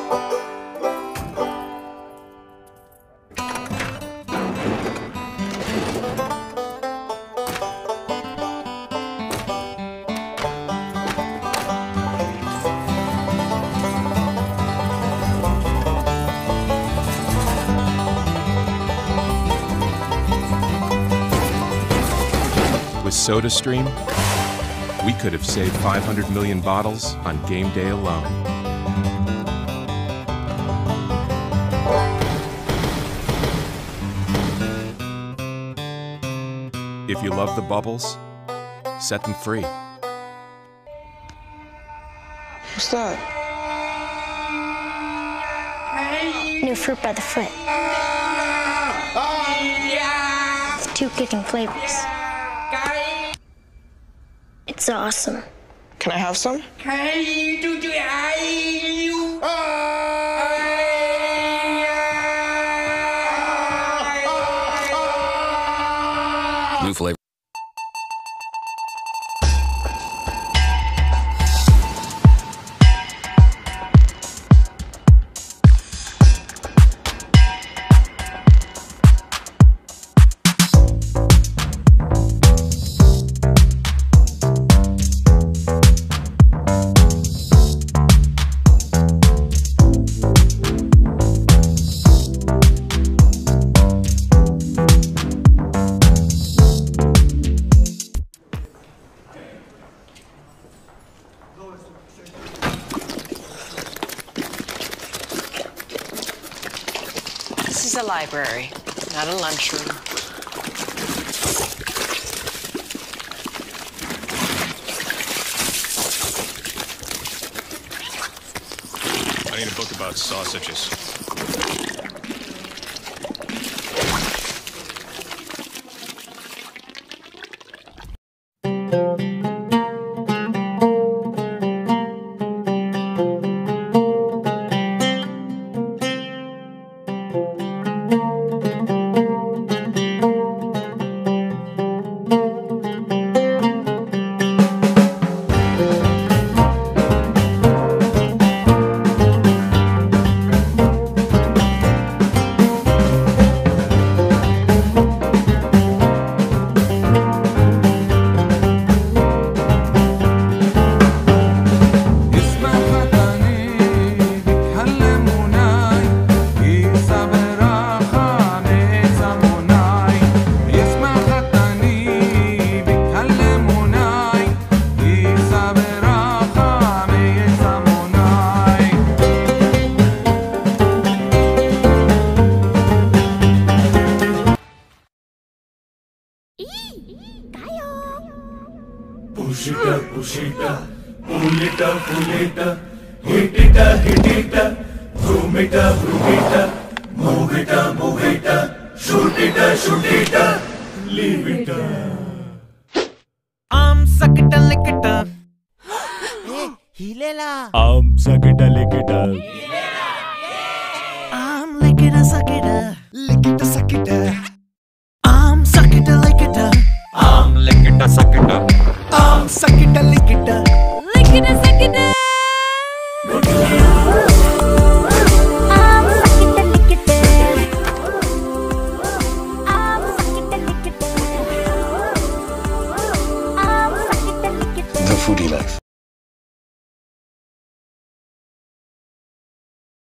With SodaStream, we could have saved 500 million bottles on game day alone. If you love the bubbles, set them free. What's that? New fruit by the foot. With 2 kicking flavors. It's awesome. Can I have some? New flavor. This is a library, not a lunchroom. I need a book about sausages. Pushita, pushita, pulita, pulita, hitita, hitita, brumita, brumita, movita, movita, shootita, shootita, leave it. Sakita likita. Hilela. Sakita likita. Likita sakita. Likita sakita. Sakita likita. Likita, sakita. Sakita likita. Lick it a second.